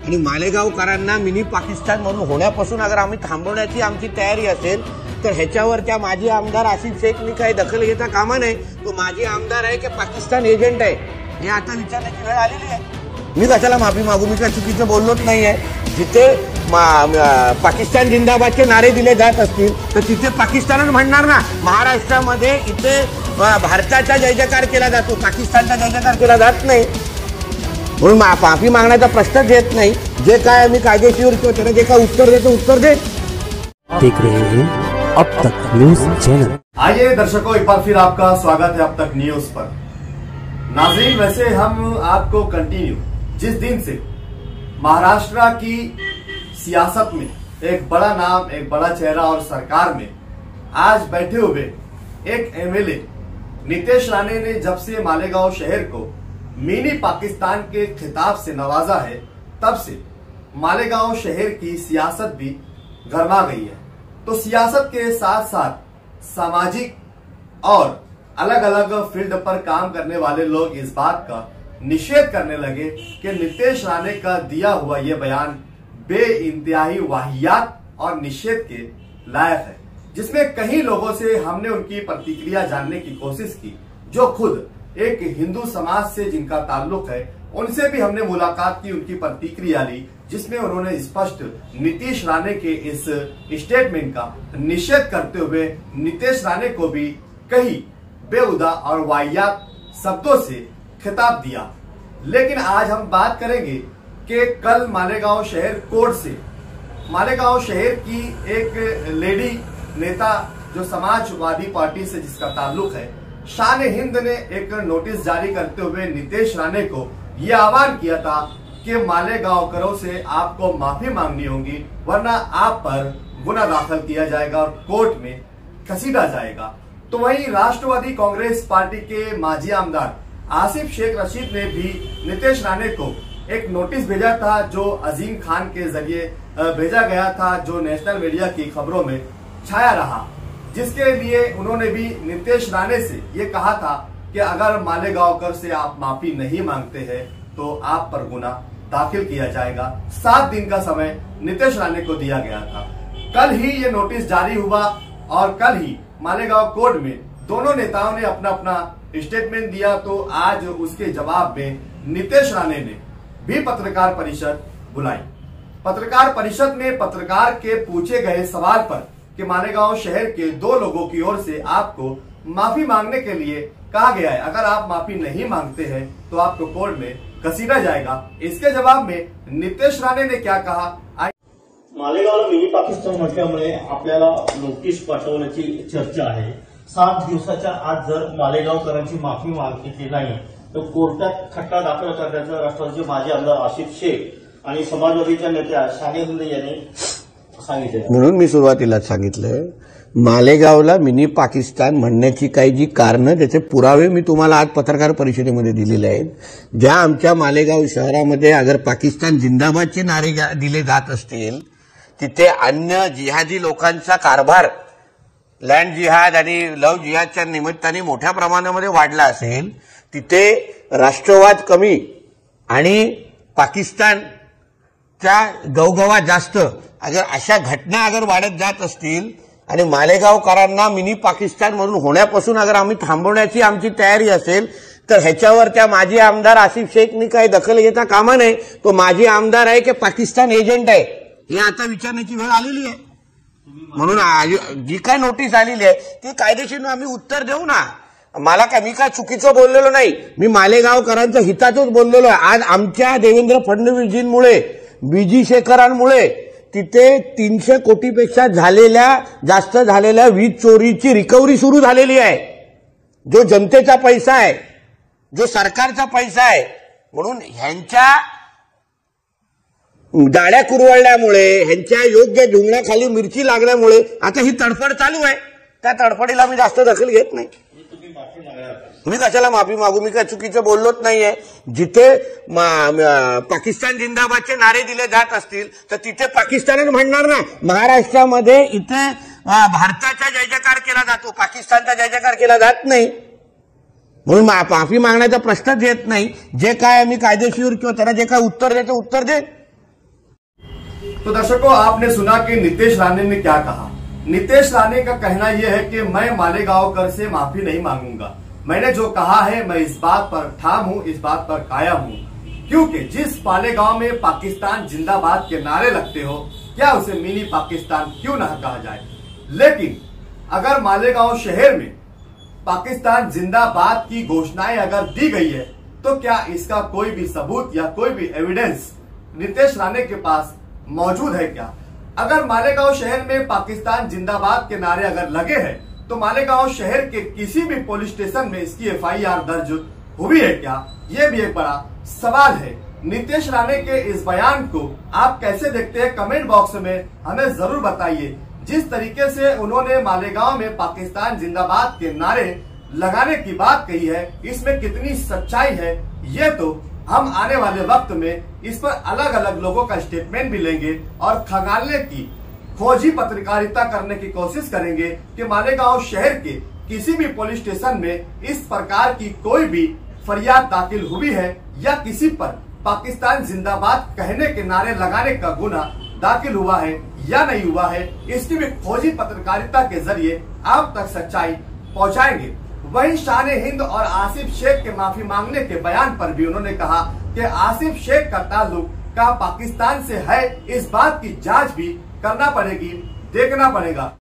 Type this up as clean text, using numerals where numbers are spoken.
आणि मालेगावकरांना मिनी पाकिस्तान म्हणून होण्यापासून अगर आम्ही थांबवण्याची आमची तयारी असेल तर ह्याच्यावर त्या माजी आमदार आसिफ शेखनी काही दखल घेता कामा नये। तो माजी आमदार आहे की पाकिस्तान एजंट आहे हे आता विचारण्याची वेळ आलेली आहे। मी कशाला माफी मागू? मी काय चुकीचं बोललोच नाहीये। जिथे पाकिस्तान जिंदाबादचे नारे दिले जात असतील तर तिथे पाकिस्तानच म्हणणार ना। महाराष्ट्रामध्ये इथे भारताचा जय जयकार केला जातो, पाकिस्तानचा जय जयकार केला जात नाही, म्हणून माफी मागण्याचा प्रश्नच येत नाही। जे काय मी कायदेशीर किंवा त्याला जे काय उत्तर देतो उत्तर दे। देख रहे हैं अब तक न्यूज चैनल। आइए दर्शकों, एक बार फिर आपका स्वागत है अब तक न्यूज पर। नाज़रीन, वैसे हम आपको कंटिन्यू जिस दिन से महाराष्ट्र की सियासत में एक बड़ा नाम, एक बड़ा चेहरा और सरकार में आज बैठे हुए एक एमएलए नितेश राणे ने जब से मालेगांव शहर को मिनी पाकिस्तान के खिताब से नवाजा है, तब से मालेगांव शहर की सियासत भी गरमा गई है। तो सियासत के साथ साथ सामाजिक और अलग अलग फील्ड पर काम करने वाले लोग इस बात का निषेध करने लगे कि नितेश राणे का दिया हुआ यह बयान बेइंतहाई वाहियात और निषेध के लायक है, जिसमें कई लोगों से हमने उनकी प्रतिक्रिया जानने की कोशिश की। जो खुद एक हिंदू समाज से जिनका ताल्लुक है, उनसे भी हमने मुलाकात की, उनकी प्रतिक्रिया ली, जिसमें उन्होंने स्पष्ट नीतीश राणे के इस स्टेटमेंट का निषेध करते हुए नितेश राणे को भी कई बेहुदा और वाहियात शब्दों से खिताब दिया। लेकिन आज हम बात करेंगे कि कल मालेगांव शहर कोर्ट से मालेगांव शहर की एक लेडी नेता जो समाजवादी पार्टी से जिसका ताल्लुक है, शान हिंद ने एक नोटिस जारी करते हुए नितेश राणे को यह आह्वान किया था कि मालेगांवकरों से आपको माफी मांगनी होगी, वरना आप पर गुना दाखिल किया जाएगा और कोर्ट में घसीटा जाएगा। तो वहीं राष्ट्रवादी कांग्रेस पार्टी के माजी आमदार आसिफ शेख रशीद ने भी नितेश राणे को एक नोटिस भेजा था, जो अजीम खान के जरिए भेजा गया था, जो नेशनल मीडिया की खबरों में छाया रहा, जिसके लिए उन्होंने भी नितेश राणे से ये कहा था कि अगर मालेगांवकर से आप माफी नहीं मांगते हैं तो आप पर गुना दाखिल किया जाएगा। 7 दिन का समय नितेश राणे को दिया गया था। कल ही ये नोटिस जारी हुआ और कल ही मालेगांव कोर्ट में दोनों नेताओं ने अपना अपना स्टेटमेंट दिया। तो आज उसके जवाब में नितेश राणे ने भी पत्रकार परिषद बुलाई। पत्रकार परिषद में पत्रकार के पूछे गए सवाल पर कि मालेगांव शहर के 2 लोगों की ओर से आपको माफी मांगने के लिए कहा गया है, अगर आप माफी नहीं मांगते हैं तो आपको कोर्ट में घसीटा जाएगा। इसके जवाब में नितेश राणे ने क्या कहा? मालेगावला मिनी पाकिस्तान म्हटल्यामुळे आपल्याला नोटीस पाठवण्याची चर्चा आहे। 7 दिवसाच्या आत जर मालेगावकरांची माफी मागितली नाही तर कोर्टात खटला दाखल करण्याचं राष्ट्रवादीचे माजी आमदार आसिफ शेख आणि समाजवादीच्या नेत्या शान हिंद यांनी सांगितले। म्हणून मी सुरुवातीलाच सांगितलं, मालेगावला मिनी पाकिस्तान म्हणण्याची काही जी कारणं, त्याचे पुरावे मी तुम्हाला आज पत्रकार परिषदेमध्ये दिलेले आहेत। ज्या आमच्या मालेगाव शहरामध्ये अगर पाकिस्तान जिंदाबादचे नारे दिले जात असतील, तिथे अन्य जिहादी लोकांचा कारभार लँड जिहाद आणि लव्ह जिहादच्या निमित्ताने मोठ्या प्रमाणामध्ये वाढला असेल, तिथे राष्ट्रवाद कमी आणि पाकिस्तानच्या गवगवा जास्त, अगर अशा घटना अगर वाढत जात असतील आणि मालेगावकरांना मिनी पाकिस्तान म्हणून होण्यापासून अगर आम्ही थांबवण्याची आमची तयारी असेल तर ह्याच्यावर त्या माजी आमदार आसिफ शेखनी काही दखल घेता कामा नये। तो माजी आमदार आहे की पाकिस्तान एजंट आहे हे आता विचारण्याची वेळ आलेली आहे। म्हणून जी काय नोटीस आलेली आहे ती कायदेशीर आम्ही उत्तर देऊ ना। मला काय, मी काय चुकीचं बोललेलो नाही, मी मालेगावकरांच्या हितातच बोललेलो आहे। आज आमच्या देवेंद्र फडणवीसजींमुळे, बीजी शेखरांमुळे तिथे 300 कोटीपेक्षा जास्त झालेल्या वीज चोरीची रिकव्हरी सुरू झालेली आहे, जो जनतेचा पैसा आहे, जो सरकारचा पैसा आहे। म्हणून ह्यांच्या डाळ्या कुरवळल्यामुळे, ह्यांच्या योग्य ढुंगणाखाली मिरची लागल्यामुळे आता ही तडफड चालू आहे। त्या तडफडीला मी जास्त दखल घेत नाही। मी कशाला माफी मागू? मी काय चुकीचं बोललोच नाहीये। जिथे पाकिस्तान जिंदाबादचे नारे दिले जात असतील तर तिथे पाकिस्तानच म्हणणार ना। महाराष्ट्रामध्ये इथे भारताचा जय जयकार केला जातो, पाकिस्तानचा जय जयकार केला जात नाही, म्हणून माफी मागण्याचा प्रश्नच येत नाही। जे काय मी कायदेशीर किंवा त्याला जे काय उत्तर देतो उत्तर दे। तो दर्शकों, आपने सुना कि नीतीश राणे ने क्या कहा। नीतीश राणे का कहना यह है कि मैं मालेगांवकर से माफी नहीं मांगूंगा। मैंने जो कहा है मैं इस बात पर ठाम हूं, इस बात पर कायम हूं, क्योंकि जिस मालेगांव में पाकिस्तान जिंदाबाद के नारे लगते हो, क्या उसे मिनी पाकिस्तान क्यों न कहा जाए। लेकिन अगर मालेगांव शहर में पाकिस्तान जिंदाबाद की घोषणाएं अगर दी गई है, तो क्या इसका कोई भी सबूत या कोई भी एविडेंस नीतीश राणे के पास मौजूद है क्या? अगर मालेगांव शहर में पाकिस्तान जिंदाबाद के नारे अगर लगे हैं, तो मालेगांव शहर के किसी भी पुलिस स्टेशन में इसकी FIR दर्ज हुई है क्या? ये भी एक बड़ा सवाल है। नीतीश राणे के इस बयान को आप कैसे देखते हैं, कमेंट बॉक्स में हमें जरूर बताइए। जिस तरीके से उन्होंने मालेगांव में पाकिस्तान जिंदाबाद के नारे लगाने की बात कही है, इसमें कितनी सच्चाई है, ये तो हम आने वाले वक्त में इस पर अलग अलग लोगों का स्टेटमेंट भी लेंगे और खंगालने की खोजी पत्रकारिता करने की कोशिश करेंगे कि मालेगांव शहर के किसी भी पुलिस स्टेशन में इस प्रकार की कोई भी फरियाद दाखिल हुई है या किसी पर पाकिस्तान जिंदाबाद कहने के नारे लगाने का गुनाह दाखिल हुआ है या नहीं हुआ है। इसकी भी खोजी पत्रकारिता के जरिए आप तक सच्चाई पहुंचाएंगे। वहीं शान हिंद और आसिफ शेख के माफी मांगने के बयान पर भी उन्होंने कहा कि आसिफ शेख का ताल्लुक का पाकिस्तान से है, इस बात की जांच भी करना पड़ेगी, देखना पड़ेगा।